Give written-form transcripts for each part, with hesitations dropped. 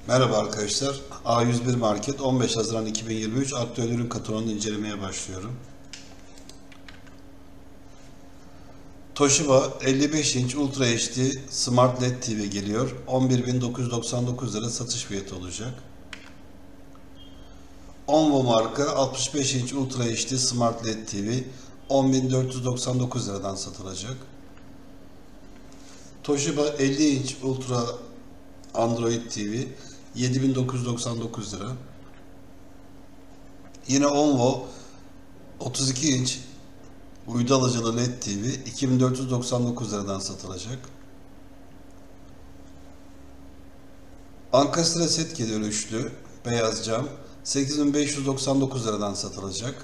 Merhaba arkadaşlar. A101 Market 15 Haziran 2023 aktüel ürün kataloğunu incelemeye başlıyorum. Toshiba 55 inç Ultra HD Smart LED TV geliyor. 11.999 lira satış fiyatı olacak. Onvo marka 65 inç Ultra HD Smart LED TV 10.499 liradan satılacak. Toshiba 50 inç Ultra Android TV 7.999 lira. Yine Onvo 32 inç uydu alıcılı LED TV 2499 liradan satılacak. Ankastre set geliyor üçlü beyaz cam 8599 liradan satılacak.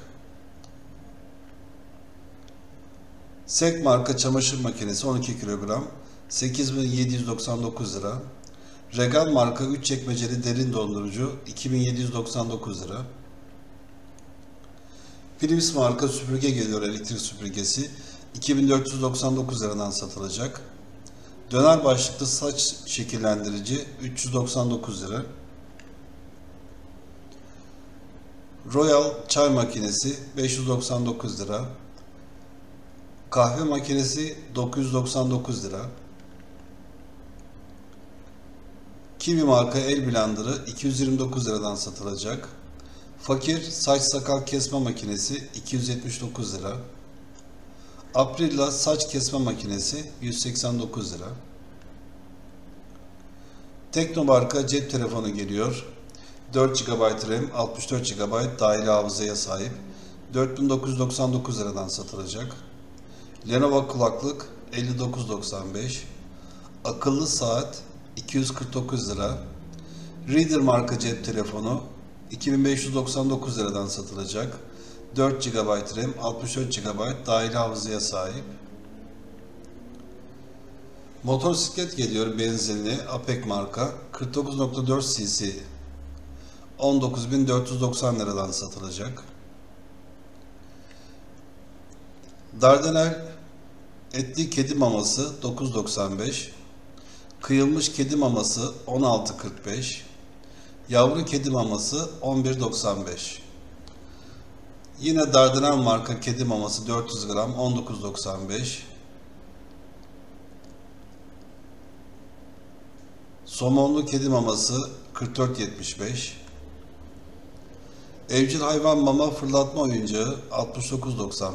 Sek marka çamaşır makinesi 12 kilogram 8799 lira. Regal marka 3 çekmeceli derin dondurucu 2799 lira. Philips marka süpürge geliyor, elektrik süpürgesi 2499 liradan satılacak. Döner başlıklı saç şekillendirici 399 lira. Royal çay makinesi 599 lira. Kahve makinesi 999 lira. Kiwi marka el blenderı 229 liradan satılacak. Fakir saç sakal kesme makinesi 279 lira. Aprilla saç kesme makinesi 189 lira. Tekno marka cep telefonu geliyor. 4 GB RAM, 64 GB dahili hafızaya sahip. 4999 liradan satılacak. Lenovo kulaklık 59.95. Akıllı saat 249 lira. Reader marka cep telefonu 2599 liradan satılacak. 4 GB RAM, 64 GB dahili hafızaya sahip. Motosiklet geliyor benzinli Apek marka 49.4 cc 19.490 liradan satılacak. Dardanel etli kedi maması 9.95. Kıyılmış kedi maması 16.45. Yavru kedi maması 11.95. Yine Dardanel marka kedi maması 400 gram 19.95. Somonlu kedi maması 44.75. Evcil hayvan mama fırlatma oyuncağı 69.95.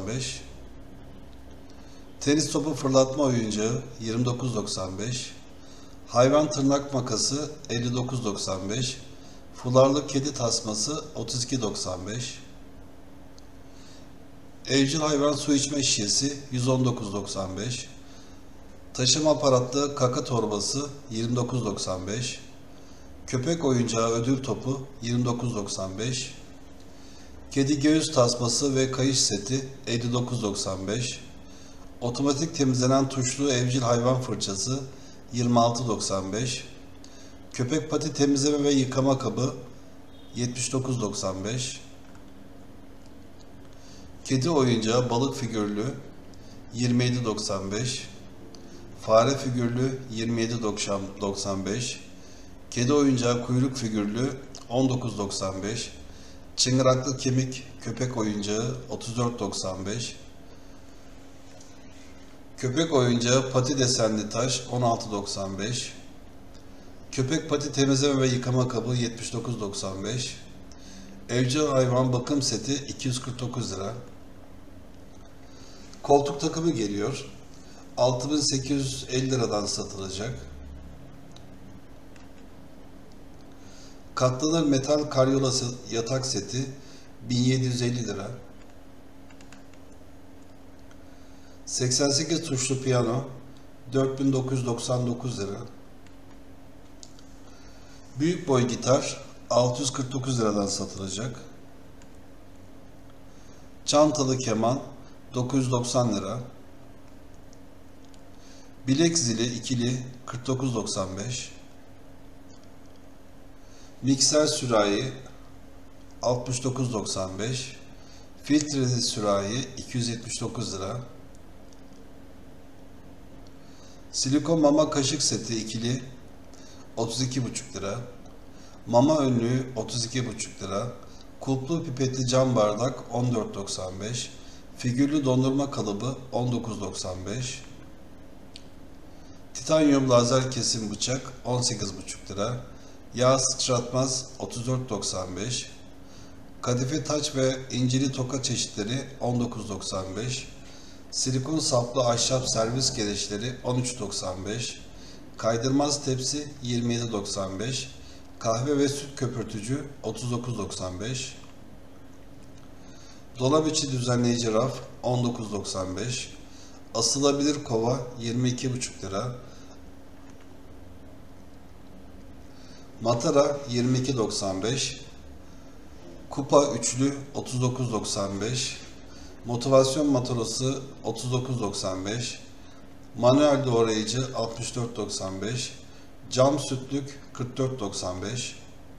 Tenis topu fırlatma oyuncağı 29.95. Hayvan tırnak makası 59.95. Fularlı kedi tasması 32.95. Evcil hayvan su içme şişesi 119.95. Taşıma aparatlı kaka torbası 29.95. Köpek oyuncağı ödül topu 29.95. Kedi göğüs tasması ve kayış seti 59.95. Otomatik temizlenen tuşlu evcil hayvan fırçası 26.95. Köpek pati temizleme ve yıkama kabı 79.95. Kedi oyuncağı balık figürlü 27.95. Fare figürlü 27.95. Kedi oyuncağı kuyruk figürlü 19.95. Çıngıraklı kemik köpek oyuncağı 34.95. Köpek oyuncağı pati desenli taş 16.95. Köpek pati temizleme ve yıkama kabı 79.95. Evcil hayvan bakım seti 249 lira. Koltuk takımı geliyor. 6.850 liradan satılacak. Katlanır metal karyola yatak seti 1750 lira. 88 tuşlu piyano 4999 lira. Büyük boy gitar 649 liradan satılacak. Çantalı keman 990 lira. Bilek zili ikili 49.95. Mikser sürahi 69.95. Filtreli sürahi 279 lira. Silikon mama kaşık seti ikili 32,5 lira. Mama önlüğü 32,5 lira. Kulplu pipetli cam bardak 14,95. Figürlü dondurma kalıbı 19,95. Titanyum lazer kesim bıçak 18,5 lira. Yağ sıçratmaz 34,95. Kadife taç ve incili toka çeşitleri 19,95. Silikon saplı ahşap servis gereçleri 13,95. Kaydırmaz tepsi 27,95. Kahve ve süt köpürtücü 39,95. Dolap içi düzenleyici raf 19,95. Asılabilir kova 22,5 lira. Matara 22,95. Kupa üçlü 39,95. Motivasyon matarası 39,95. Manuel doğrayıcı 64,95. Cam sütlük 44,95.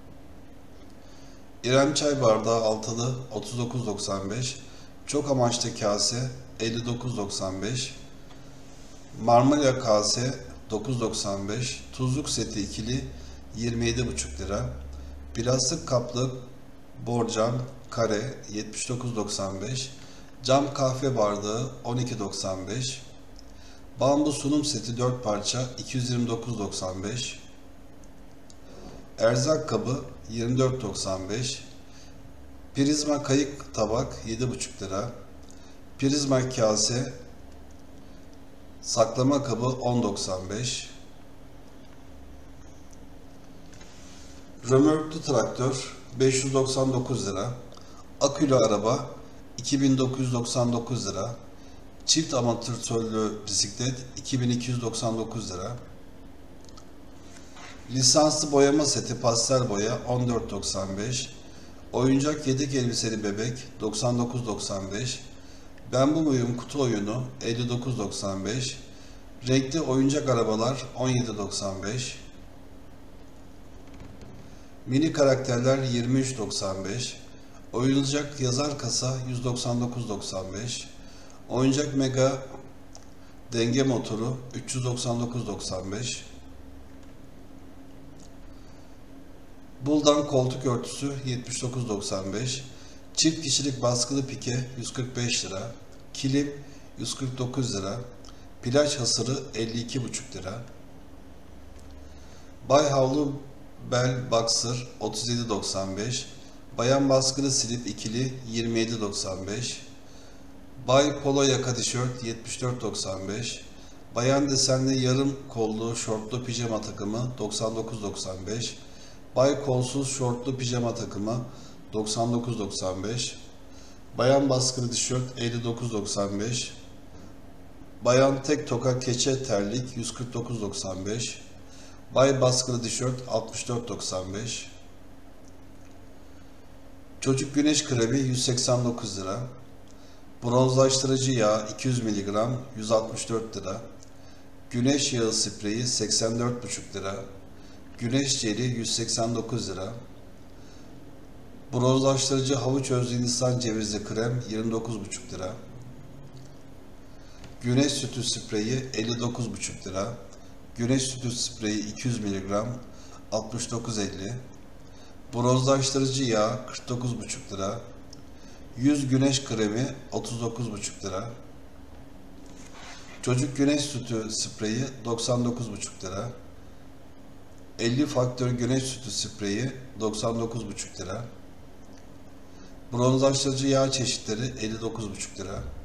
İrem çay bardağı altılı 39,95. Çok amaçlı kase 59,95. Marmolya kase 9,95. Tuzluk seti ikili 27,5 lira. Plastik kaplı borcam kare 79,95. Cam kahve bardağı 12,95. Bambu sunum seti 4 parça 229,95. Erzak kabı 24,95. Prizma kayık tabak 7,5 lira. Prizma kase saklama kabı 10,95. Römorklu traktör 599 lira. Akülü araba 2999 lira. Çift amortisörlü bisiklet 2299 lira. Lisanslı boyama seti pastel boya 14,95. Oyuncak yedek elbiseli bebek 99,95. Ben bu muyum kutu oyunu 59,95. Renkli oyuncak arabalar 17,95. Mini karakterler 23,95. Oyuncak yazar kasa 199,95. Oyuncak mega denge motoru 399,95. Buldan koltuk örtüsü 79,95. Çift kişilik baskılı pike 145 lira. Kilim 149 lira. Plaj hasırı 52,5 lira. Bay havlu bel boxer 37,95. Bayan baskılı slip ikili 27,95. Bay polo yaka tişört 74,95. Bayan desenli yarım kollu şortlu pijama takımı 99,95. Bay kolsuz şortlu pijama takımı 99,95. Bayan baskılı tişört 59,95. Bayan tek toka keçe terlik 149,95. Bay baskılı tişört 64,95. Çocuk güneş kremi 189 lira. Bronzlaştırıcı yağ 200 mg 164 lira. Güneş yağı spreyi 84,5 lira. Güneş jeli 189 lira. Bronzlaştırıcı havuç özlü Hindistan cevizli krem 29,5 lira. Güneş sütü spreyi 59,5 lira. Güneş sütü spreyi 200 mg 69,50. Bronzlaştırıcı yağ 49,5 lira. Yüz güneş kremi 39,5 lira. Çocuk güneş sütü spreyi 99,5 lira. 50 faktör güneş sütü spreyi 99,5 lira. Bronzlaştırıcı yağ çeşitleri 59,5 lira.